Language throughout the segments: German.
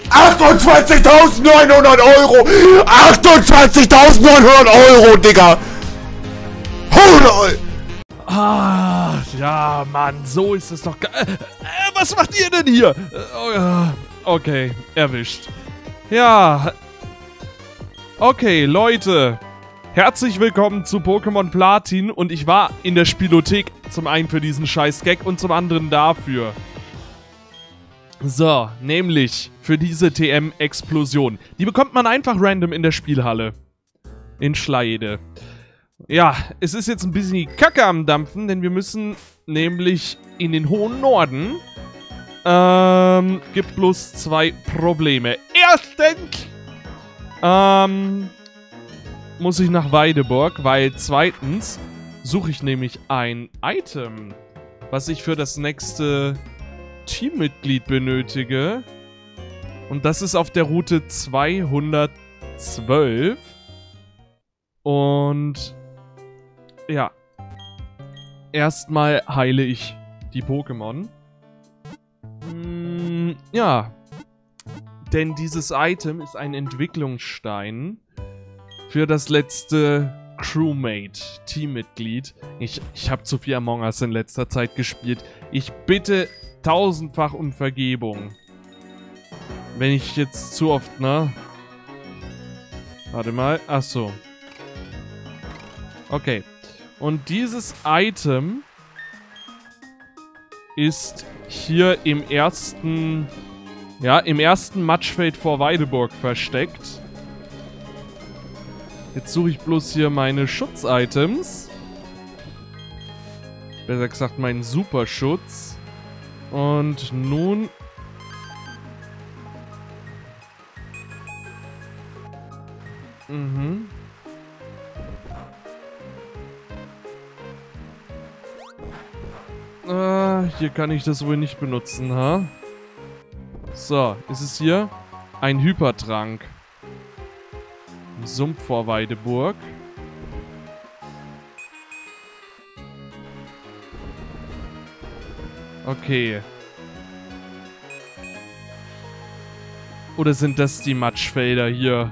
28.900 Euro! 28.900 Euro, Digga! Hold Ah, ja, Mann, so ist es doch. Was macht ihr denn hier? Okay, erwischt. Ja. Okay, Leute. Herzlich willkommen zu Pokémon Platin. Und ich war in der Spielothek. Zum einen für diesen scheiß Gag und zum anderen dafür. So, nämlich für diese TM-Explosion. Die bekommt man einfach random in der Spielhalle. In Schleide. Ja, es ist jetzt ein bisschen Kacke am Dampfen, denn wir müssen nämlich in den hohen Norden. Gibt bloß zwei Probleme. Erstens, muss ich nach Weideburg, weil zweitens suche ich nämlich ein Item, was ich für das nächste Teammitglied benötige. Und das ist auf der Route 212. Und ja, erstmal heile ich die Pokémon. Ja, denn dieses Item ist ein Entwicklungsstein für das letzte Crewmate, Teammitglied. Ich habe zu viel Among Us in letzter Zeit gespielt. Ich bitte tausendfach um Vergebung. Wenn ich jetzt zu oft, ne? Warte mal, ach so. Okay. Und dieses Item ist hier im ersten Matschfeld vor Weideburg versteckt. Jetzt suche ich bloß hier meine Schutzitems. Besser gesagt, meinen Superschutz. Und nun... Hier kann ich das wohl nicht benutzen, ha? So, ist es hier? Ein Hypertrank. Im Sumpf vor Weideburg. Okay. Oder sind das die Matschfelder hier?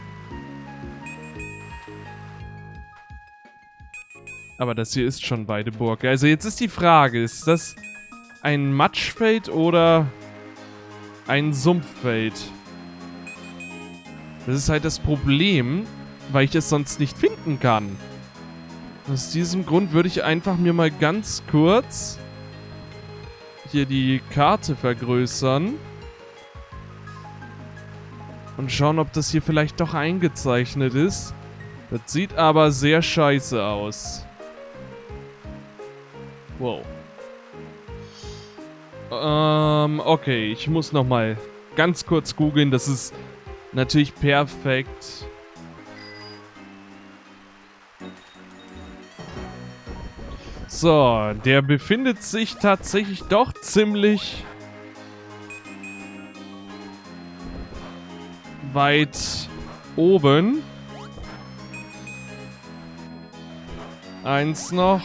Aber das hier ist schon Weideburg. Also jetzt ist die Frage, ist das ein Matschfeld oder ein Sumpffeld? Das ist halt das Problem, weil ich es sonst nicht finden kann. Aus diesem Grund würde ich einfach mir mal ganz kurz hier die Karte vergrößern. Und schauen, ob das hier vielleicht doch eingezeichnet ist. Das sieht aber sehr scheiße aus. Wow. Okay, ich muss nochmal ganz kurz googeln. Das ist natürlich perfekt. So, der befindet sich tatsächlich doch ziemlich weit oben. Eins noch.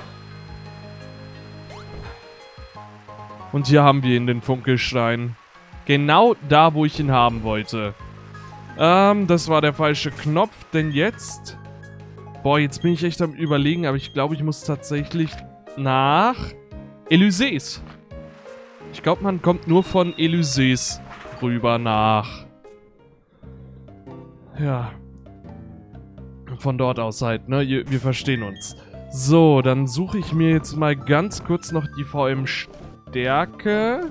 Und hier haben wir ihn, den Funkelstein. Genau da, wo ich ihn haben wollte. Das war der falsche Knopf, denn jetzt... Boah, jetzt bin ich echt am Überlegen, aber ich glaube, ich muss tatsächlich nach Elysées. Ich glaube, man kommt nur von Elysées rüber nach... Ja. Von dort aus halt, ne? Wir verstehen uns. So, dann suche ich mir jetzt mal ganz kurz noch die VM-Stärke.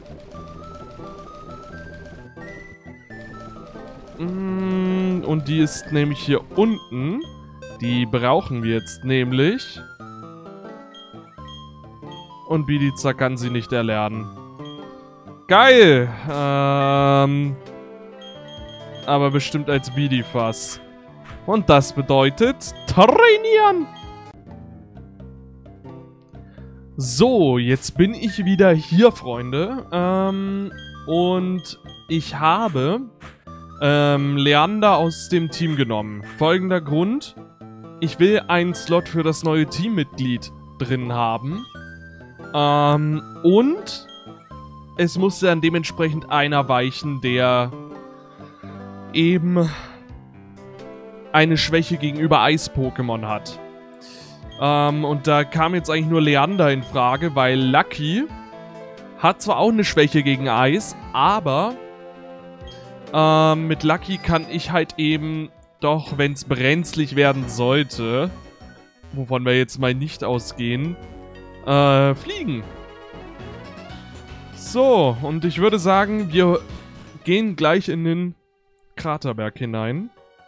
Und die ist nämlich hier unten. Die brauchen wir jetzt nämlich. Und Bidiza kann sie nicht erlernen. Geil! Aber bestimmt als Bidifass. Und das bedeutet trainieren! So, jetzt bin ich wieder hier, Freunde. Und ich habe Leander aus dem Team genommen. Folgender Grund. Ich will einen Slot für das neue Teammitglied drin haben. Und es musste dann dementsprechend einer weichen, der eben eine Schwäche gegenüber Eis-Pokémon hat. Und da kam jetzt eigentlich nur Leander in Frage, weil Lucky hat zwar auch eine Schwäche gegen Eis, aber mit Lucky kann ich halt eben doch, wenn es brenzlig werden sollte, wovon wir jetzt mal nicht ausgehen, fliegen. So, und ich würde sagen, wir gehen gleich in den Kraterberg hinein.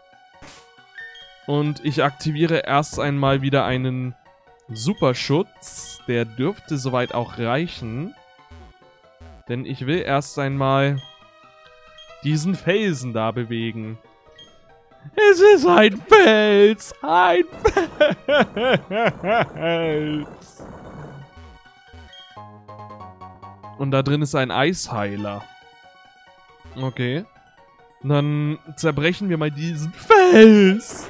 Und ich aktiviere erst einmal wieder einen Superschutz. Der dürfte soweit auch reichen. Denn ich will erst einmal diesen Felsen da bewegen. Es ist ein Fels! Ein Fels! Und da drin ist ein Eisheiler. Okay. Dann zerbrechen wir mal diesen Fels!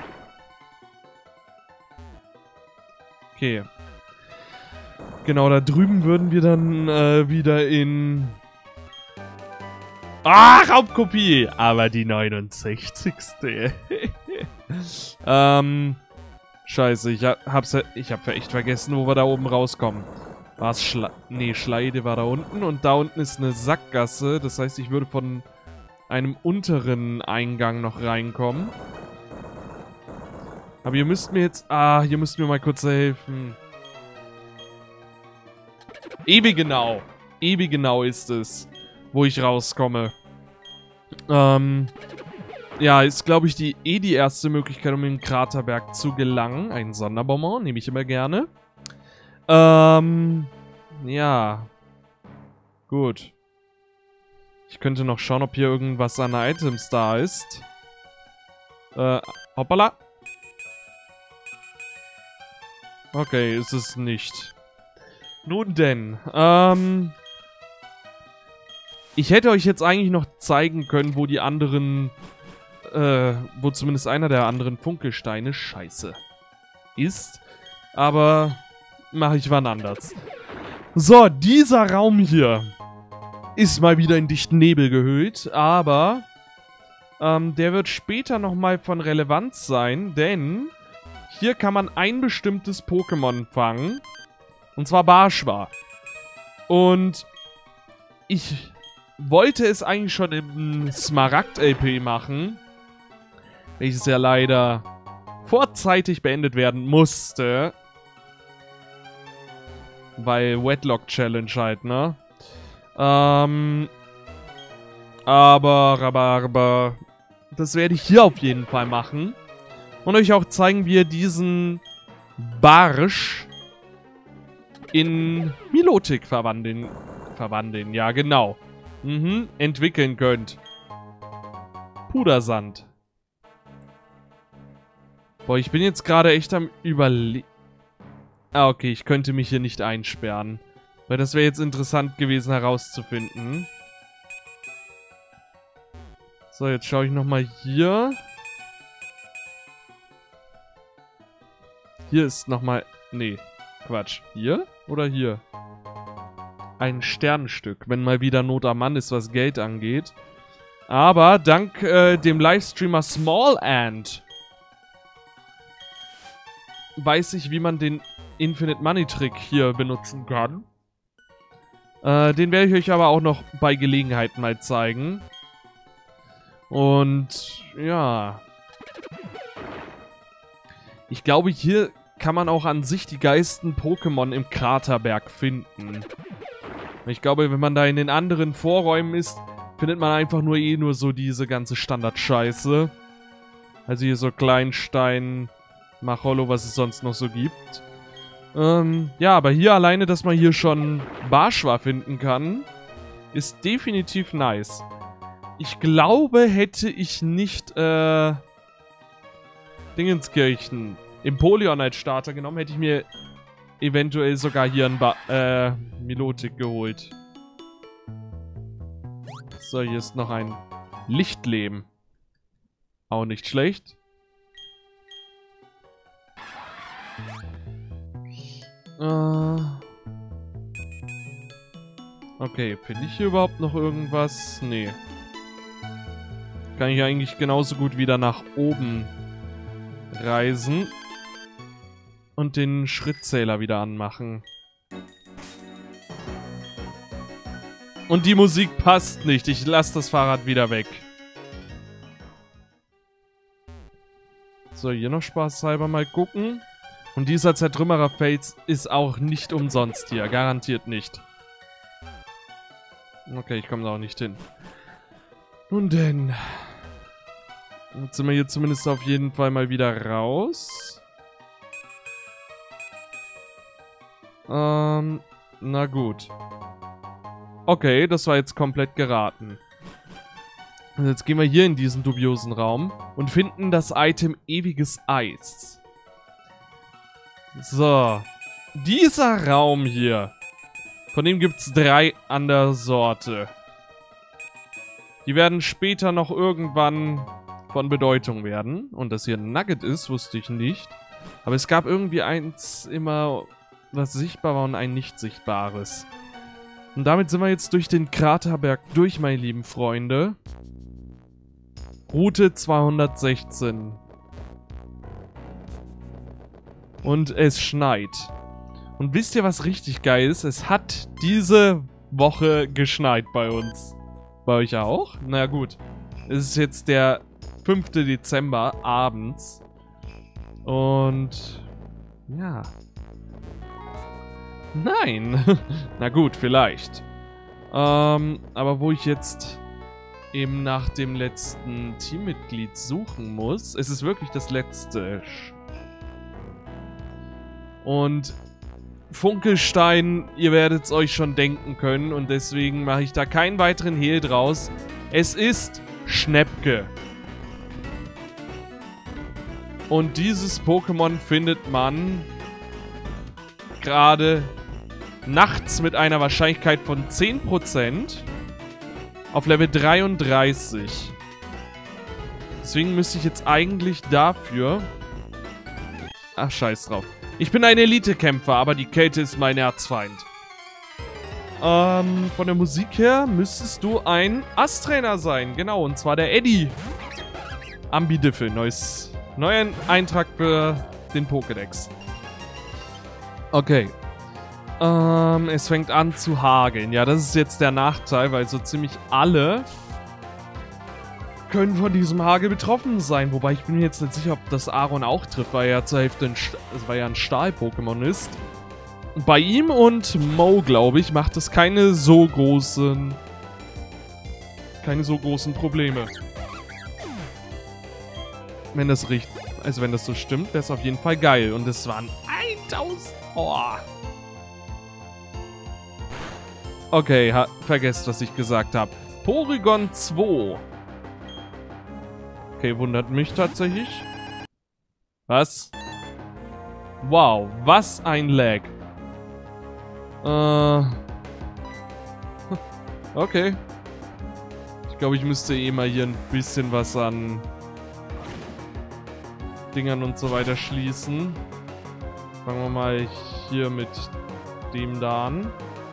Okay. Genau, da drüben würden wir dann wieder in... Ah, Raubkopie! Aber die 69. Scheiße, ich hab echt vergessen, wo wir da oben rauskommen. War es Schleide war da unten und da unten ist eine Sackgasse. Das heißt, ich würde von einem unteren Eingang noch reinkommen. Aber ihr müsst mir jetzt... Ah, hier müsst mir mal kurz helfen. Ebigenau. Ebigenau ist es, wo ich rauskomme. Ja, ist, glaube ich, die erste Möglichkeit, um in den Kraterberg zu gelangen. Ein Sonderbonbon, nehme ich immer gerne. Ja. Gut. Ich könnte noch schauen, ob hier irgendwas an Items da ist. Hoppala. Okay, ist es nicht. Nun denn, ich hätte euch jetzt eigentlich noch zeigen können, wo die anderen, wo zumindest einer der anderen Funkelsteine scheiße ist. Aber mache ich wann anders. So, dieser Raum hier ist mal wieder in dichten Nebel gehüllt, aber der wird später nochmal von Relevanz sein, denn hier kann man ein bestimmtes Pokémon fangen. Und zwar Barschwa. Und ich wollte es eigentlich schon im Smaragd-LP machen, welches ja leider vorzeitig beendet werden musste. Weil Wedlock Challenge halt, ne? Aber das werde ich hier auf jeden Fall machen. Und euch auch zeigen, wie ihr diesen Barsch in Milotic verwandeln, ja genau, entwickeln könnt. Pudersand. Boah, ich bin jetzt gerade echt am Überlegen. Ah, okay, ich könnte mich hier nicht einsperren. Weil das wäre jetzt interessant gewesen herauszufinden. So, jetzt schaue ich nochmal hier. Hier ist nochmal... Nee, Quatsch. Hier oder hier? Ein Sternenstück, wenn mal wieder Not am Mann ist, was Geld angeht. Aber dank dem Livestreamer Small Ant weiß ich, wie man den Infinite Money Trick hier benutzen kann. Den werde ich euch aber auch noch bei Gelegenheit mal zeigen. Und ja. Ich glaube, hier kann man auch an sich die geilsten Pokémon im Kraterberg finden. Ich glaube, wenn man da in den anderen Vorräumen ist, findet man einfach nur so diese ganze Standard-Scheiße. Also hier so Kleinstein, Machollo, was es sonst noch so gibt. Ja, aber hier alleine, dass man hier schon Barschwa finden kann, ist definitiv nice. Ich glaube, hätte ich nicht, Dingenskirchen, Empoleon als Starter genommen, hätte ich mir eventuell sogar hier ein Milotic geholt. So, hier ist noch ein Lichtleben. Auch nicht schlecht. Okay, finde ich hier überhaupt noch irgendwas? Nee. Kann ich eigentlich genauso gut wieder nach oben reisen. Und den Schrittzähler wieder anmachen. Und die Musik passt nicht. Ich lasse das Fahrrad wieder weg. So, hier noch spaßhalber mal gucken. Und dieser Zertrümmerer-Fels ist auch nicht umsonst hier. Garantiert nicht. Okay, ich komme da auch nicht hin. Nun denn. Jetzt sind wir hier zumindest auf jeden Fall mal wieder raus. Na gut. Okay, das war jetzt komplett geraten. Und jetzt gehen wir hier in diesen dubiosen Raum und finden das Item Ewiges Eis. So. Dieser Raum hier. Von dem gibt es 3 an der Sorte. Die werden später noch irgendwann von Bedeutung werden. Und dass hier ein Nugget ist, wusste ich nicht. Aber es gab irgendwie eins immer, was sichtbar war und ein nicht sichtbares. Und damit sind wir jetzt durch den Kraterberg durch, meine lieben Freunde. Route 216. Und es schneit. Und wisst ihr, was richtig geil ist? Es hat diese Woche geschneit bei uns. Bei euch auch? Na gut. Es ist jetzt der 5. Dezember abends. Und ja. Nein. Na gut, vielleicht. Aber wo ich jetzt eben nach dem letzten Teammitglied suchen muss, es ist wirklich das letzte. Und Funkelstein, ihr werdet es euch schon denken können und deswegen mache ich da keinen weiteren Hehl draus. Es ist Schnäppke. Und dieses Pokémon findet man gerade nachts mit einer Wahrscheinlichkeit von 10% auf Level 33. Deswegen müsste ich jetzt eigentlich dafür... Ach, scheiß drauf. Ich bin ein Elite-Kämpfer, aber die Kälte ist mein Erzfeind. Von der Musik her müsstest du ein Ast-Trainer sein. Genau, und zwar der Eddie. Ambidiffel, neuer Eintrag für den Pokédex. Okay. Es fängt an zu hageln. Ja, das ist jetzt der Nachteil, weil so ziemlich alle können von diesem Hagel betroffen sein. Wobei ich bin mir jetzt nicht sicher, ob das Aaron auch trifft, weil er zur Hälfte ein Stahl-Pokémon ist. Bei ihm und Mo, glaube ich, macht es keine so großen Probleme. Wenn das wenn das so stimmt, wäre es auf jeden Fall geil. Und es waren 1000... Oh. Okay, vergesst, was ich gesagt habe. Porygon 2. Okay, wundert mich tatsächlich. Was? Wow, was ein Lag. Okay. Ich glaube, ich müsste eh mal hier ein bisschen was an Dingern und so weiter schließen. Fangen wir mal hier mit dem da an.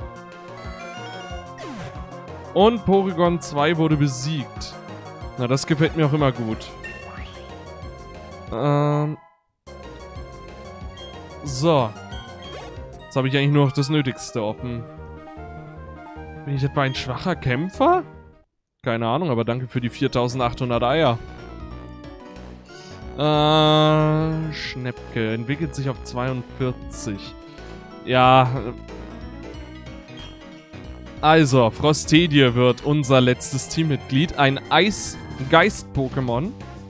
Und Porygon 2 wurde besiegt. Na, das gefällt mir auch immer gut. So. Jetzt habe ich eigentlich nur noch das Nötigste offen. Bin ich etwa ein schwacher Kämpfer? Keine Ahnung, aber danke für die 4800 Eier. Schnäppke. Entwickelt sich auf 42. Ja. Also, Frostedie wird unser letztes Teammitglied. Ein Eisgeist-Pokémon.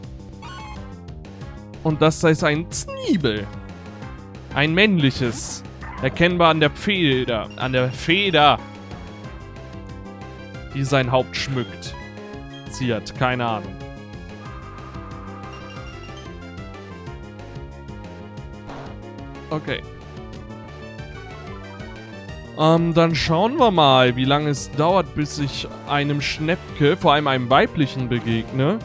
Und das ist ein Sneebel. Ein männliches. Erkennbar an der Feder. Die sein Haupt schmückt. Ziert. Keine Ahnung. Okay. Dann schauen wir mal, wie lange es dauert, bis ich einem Schnäppke, vor allem einem weiblichen, begegne.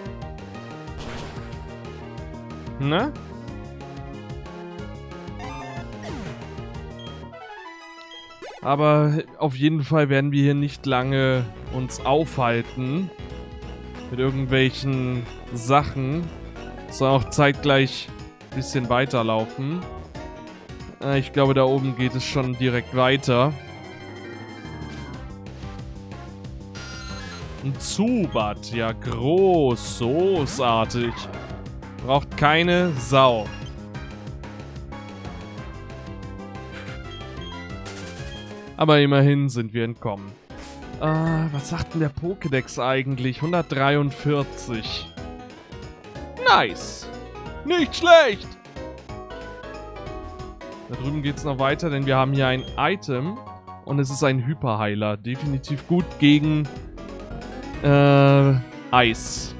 Ne? Aber auf jeden Fall werden wir hier nicht lange uns aufhalten mit irgendwelchen Sachen. Sondern auch zeitgleich ein bisschen weiterlaufen. Ich glaube, da oben geht es schon direkt weiter. Ein Zubat, ja, großartig. Braucht keine Sau. Aber immerhin sind wir entkommen. Was sagt denn der Pokédex eigentlich? 143. Nice. Nicht schlecht. Da drüben geht es noch weiter, denn wir haben hier ein Item. Und es ist ein Hyperheiler. Definitiv gut gegen Eis.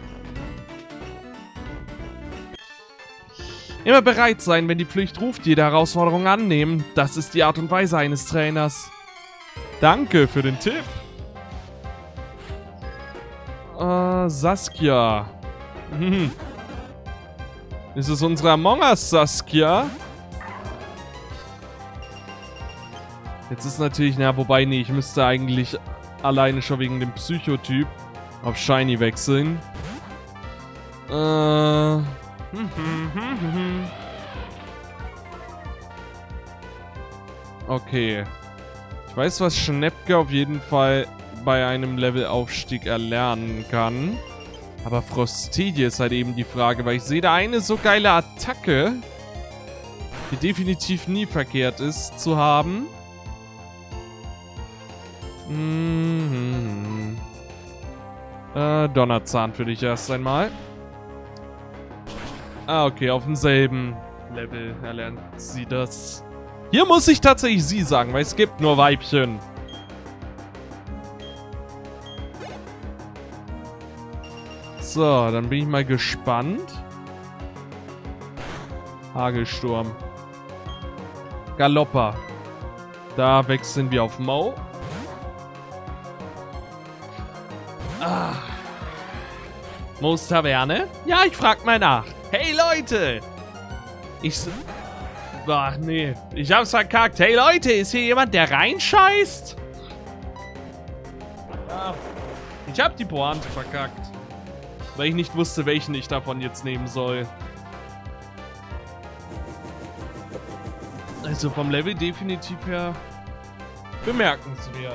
Immer bereit sein, wenn die Pflicht ruft, jede Herausforderung annehmen. Das ist die Art und Weise eines Trainers. Danke für den Tipp. Saskia. Ist es unsere Among Us Saskia? Jetzt ist natürlich, na, wobei, nee, ich müsste eigentlich alleine schon wegen dem Psychotyp auf Shiny wechseln. Okay. Ich weiß, was Schnepke auf jeden Fall bei einem Levelaufstieg erlernen kann. Aber Frostidie ist halt eben die Frage, weil ich sehe da eine so geile Attacke, die definitiv nie verkehrt ist zu haben. Donnerzahn für dich erst einmal. Okay, auf demselben Level erlernt sie das. Hier muss ich tatsächlich sie sagen, weil es gibt nur Weibchen. So, dann bin ich mal gespannt. Hagelsturm. Galoppa. Da wechseln wir auf Mo. Mo's Taverne? Ja, ich frag mal nach. Hey Leute! Ach nee, ich hab's verkackt. Hey Leute, ist hier jemand, der reinscheißt? Ich hab die Pointe verkackt. Weil ich nicht wusste, welchen ich davon jetzt nehmen soll. Also vom Level definitiv her bemerkenswert.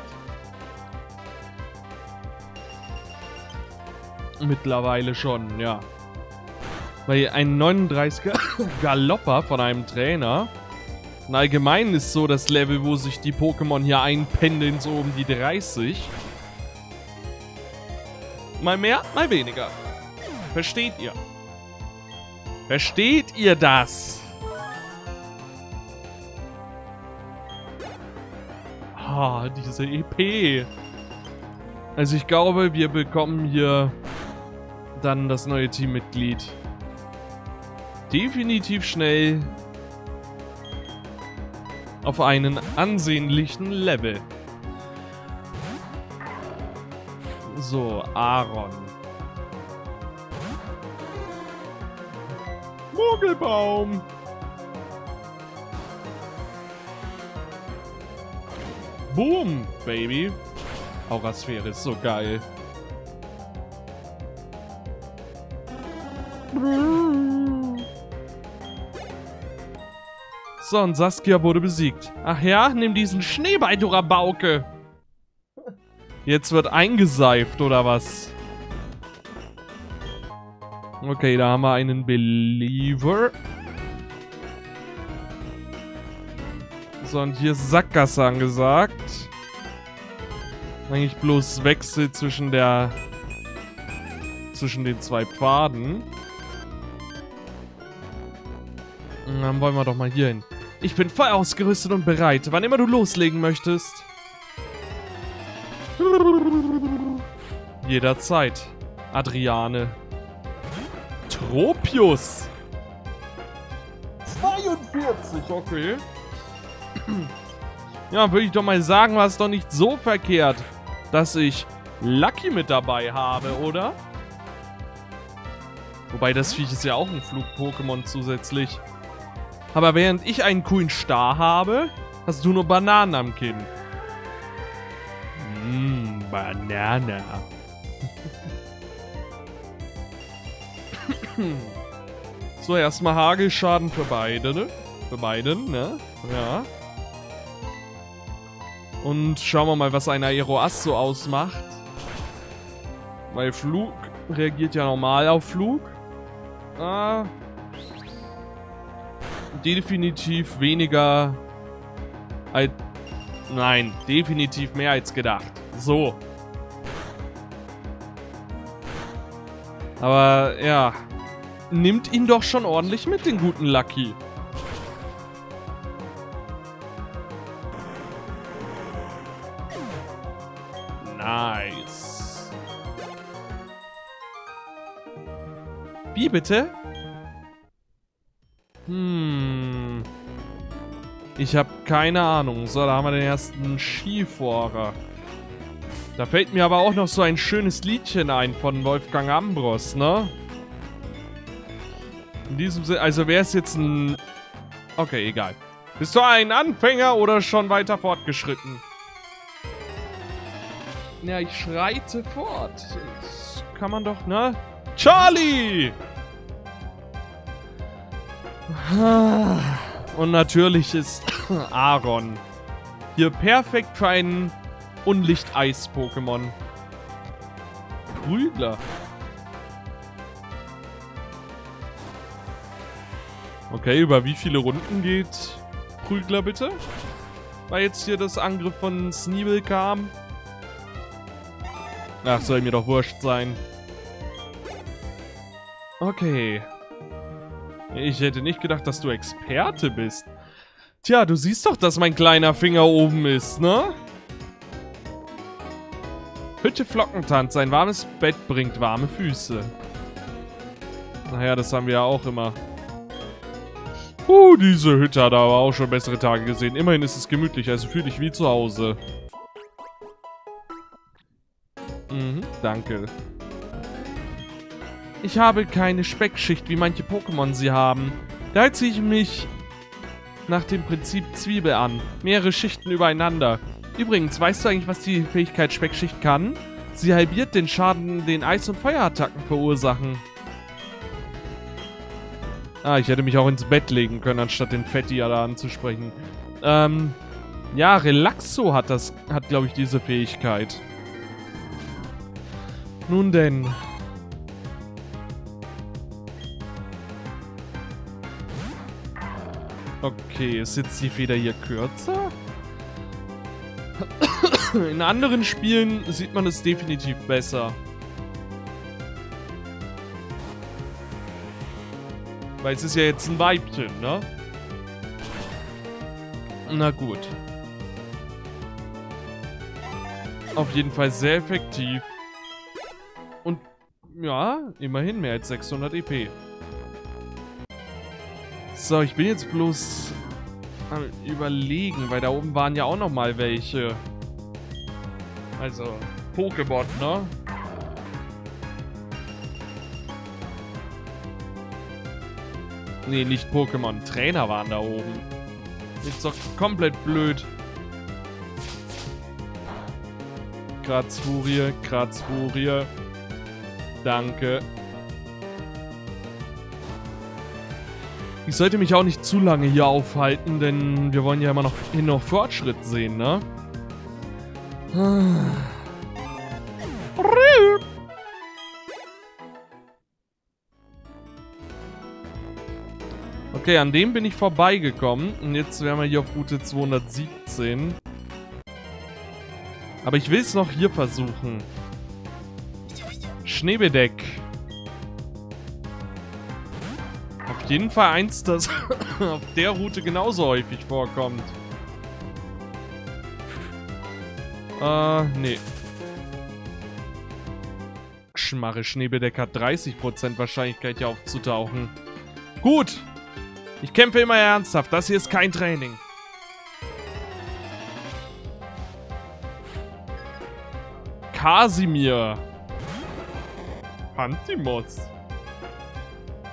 Mittlerweile schon, ja. Weil ein 39er Galoppa von einem Trainer. Und allgemein ist so das Level, wo sich die Pokémon hier einpendeln, so um die 30. Mal mehr, mal weniger. Versteht ihr? Versteht ihr das? Ah, diese EP. Also ich glaube, wir bekommen hier dann das neue Teammitglied definitiv schnell auf einen ansehnlichen Level. So, Aaron. Mogelbaum. Boom, Baby. Aurasphäre ist so geil. So, und Saskia wurde besiegt. Ach ja, nimm diesen Schneeball, du Rabauke. Jetzt wird eingeseift, oder was? Okay, da haben wir einen Believer. So, und hier ist Sackgasse angesagt. Eigentlich bloß Wechsel zwischen den zwei Pfaden. Und dann wollen wir doch mal hier hin. Ich bin voll ausgerüstet und bereit, wann immer du loslegen möchtest. Jederzeit. Adriane. Tropius. 42, okay. Ja, würde ich doch mal sagen, war es doch nicht so verkehrt, dass ich Lucky mit dabei habe, oder? Wobei, das Viech ist ja auch ein Flug-Pokémon zusätzlich. Aber während ich einen coolen Star habe, Hast du nur Bananen am Kinn? Banana. So, erstmal Hagelschaden für beide, ne? Für beiden, ne? Ja. Und schauen wir mal, was ein Aeroast so ausmacht. Weil Flug reagiert ja normal auf Flug. Definitiv weniger als... Nein, definitiv mehr als gedacht. So. Aber, ja. Nimmt ihn doch schon ordentlich mit, den guten Lucky. Nice. Wie bitte? Ich habe keine Ahnung. So, da haben wir den ersten Skifahrer. Da fällt mir aber auch noch so ein schönes Liedchen ein von Wolfgang Ambros, ne? In diesem Sinne, also wer ist jetzt ein... Okay, egal. Bist du ein Anfänger oder schon weiter fortgeschritten? Ja, ich schreite fort. Das kann man doch, ne? Charlie! Und natürlich ist Aaron hier perfekt für einen Unlicht-Eis-Pokémon. Prügler. Okay, über wie viele Runden geht Prügler bitte? Weil jetzt hier das Angriff von Sneebel kam. Ach, soll mir doch wurscht sein. Okay. Ich hätte nicht gedacht, dass du Experte bist. Tja, du siehst doch, dass mein kleiner Finger oben ist, ne? Hütte Flockentanz, ein warmes Bett bringt warme Füße. Naja, das haben wir ja auch immer. Diese Hütte hat aber auch schon bessere Tage gesehen. Immerhin ist es gemütlich, also fühl dich wie zu Hause. Danke. Ich habe keine Speckschicht, wie manche Pokémon sie haben. Da ziehe ich mich nach dem Prinzip Zwiebel an. Mehrere Schichten übereinander. Übrigens, weißt du eigentlich, was die Fähigkeit Speckschicht kann? Sie halbiert den Schaden, den Eis- und Feuerattacken verursachen. Ah, ich hätte mich auch ins Bett legen können, anstatt den Fetti da anzusprechen. Ja, Relaxo hat glaube ich, diese Fähigkeit. Nun denn. Okay, ist jetzt die Feder hier kürzer? In anderen Spielen sieht man es definitiv besser. Weil es ist ja jetzt ein Weibchen, ne? Na gut. Auf jeden Fall sehr effektiv. Und ja, immerhin mehr als 600 EP. So, ich bin jetzt bloß am Überlegen, weil da oben waren ja auch nochmal welche. Also, Pokébot, ne? Nee, nicht Pokémon. Trainer waren da oben. Ist doch komplett blöd. Grazfurie, Grazfurie. Danke. Ich sollte mich auch nicht zu lange hier aufhalten, denn wir wollen ja immer noch Fortschritt sehen, ne? Okay, an dem bin ich vorbeigekommen. Und jetzt wären wir hier auf Route 217. Aber ich will es noch hier versuchen. Schneebedeck. Auf jeden Fall eins, das auf der Route genauso häufig vorkommt. Nee. Schmarre, Schneebedeck hat 30% Wahrscheinlichkeit hier aufzutauchen. Gut. Ich kämpfe immer ernsthaft. Das hier ist kein Training. Kasimir. Pantimos.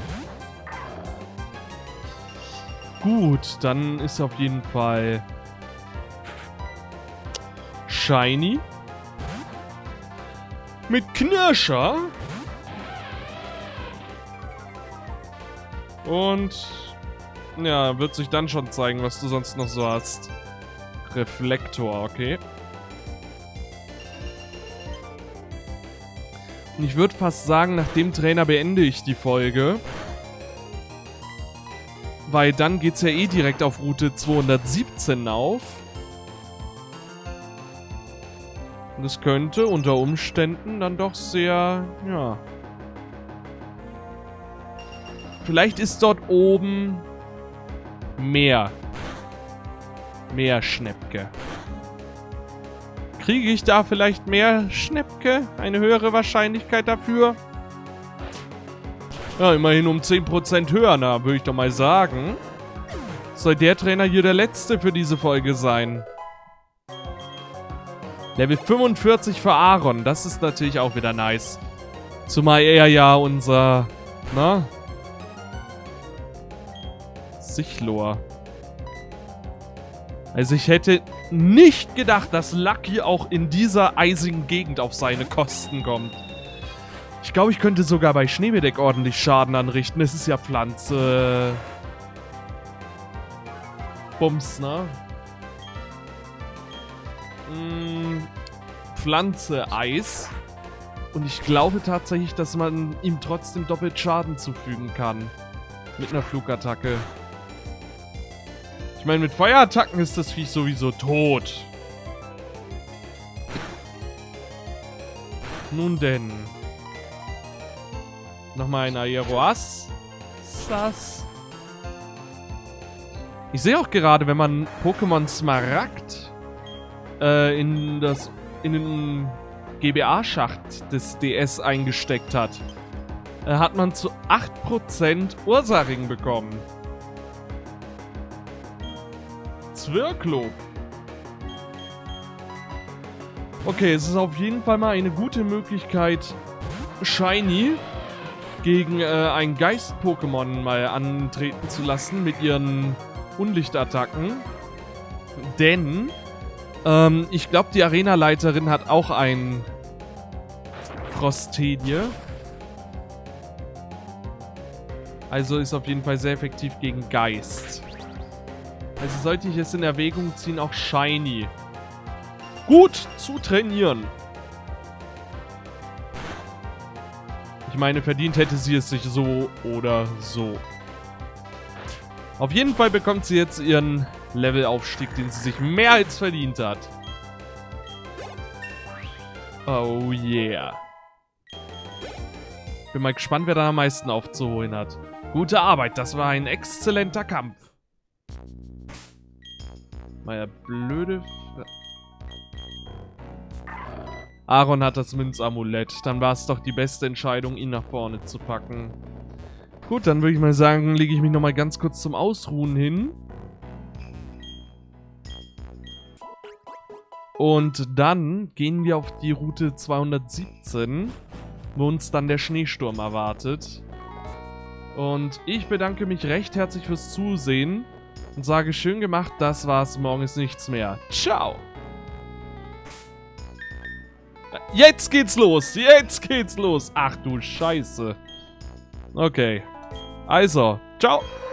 Gut, dann ist auf jeden Fall Shiny. Mit Knirscher. Und ja, wird sich dann schon zeigen, was du sonst noch so hast. Reflektor, okay. Und ich würde fast sagen, nach dem Trainer beende ich die Folge. Weil dann geht es ja eh direkt auf Route 217 auf. Und es könnte unter Umständen dann doch sehr, ja... Vielleicht ist dort oben mehr Schnäppke. Kriege ich da vielleicht mehr Schnäppke? Eine höhere Wahrscheinlichkeit dafür? Ja, immerhin um 10% höher, na, würde ich doch mal sagen. Soll der Trainer hier der letzte für diese Folge sein? Level 45 für Aaron, das ist natürlich auch wieder nice. Zumal er ja unser, na? Sichlor. Also ich hätte nicht gedacht, dass Lucky auch in dieser eisigen Gegend auf seine Kosten kommt. Ich glaube, ich könnte sogar bei Schneebedeck ordentlich Schaden anrichten. Es ist ja Pflanze. Bums, ne? Pflanze Eis. Und ich glaube tatsächlich, dass man ihm trotzdem doppelt Schaden zufügen kann. Mit einer Flugattacke. Ich meine, mit Feuerattacken ist das Viech sowieso tot. Nun denn. Nochmal ein Aeroas. Sass. Ich sehe auch gerade, wenn man Pokémon Smaragd in den GBA-Schacht des DS eingesteckt hat, hat man zu 8% Ursaring bekommen. Zwirklo. Okay, es ist auf jeden Fall mal eine gute Möglichkeit, Shiny gegen ein Geist-Pokémon mal antreten zu lassen mit ihren Unlichtattacken. Denn ich glaube, die Arena-Leiterin hat auch ein Frostedie. Also ist auf jeden Fall sehr effektiv gegen Geist. Also sollte ich es in Erwägung ziehen, auch Shiny gut zu trainieren. Ich meine, verdient hätte sie es sich so oder so. Auf jeden Fall bekommt sie jetzt ihren Levelaufstieg, den sie sich mehr als verdient hat. Oh yeah. Bin mal gespannt, wer da am meisten aufzuholen hat. Gute Arbeit, das war ein exzellenter Kampf. Meine blöde... Aaron hat das Münzamulett. Dann war es doch die beste Entscheidung, ihn nach vorne zu packen. Gut, dann würde ich mal sagen, lege ich mich nochmal ganz kurz zum Ausruhen hin. Und dann gehen wir auf die Route 217, wo uns dann der Schneesturm erwartet. Und ich bedanke mich recht herzlich fürs Zusehen und sage, schön gemacht, das war's, morgen ist nichts mehr. Ciao! Jetzt geht's los! Jetzt geht's los! Ach du Scheiße! Okay. Also, ciao!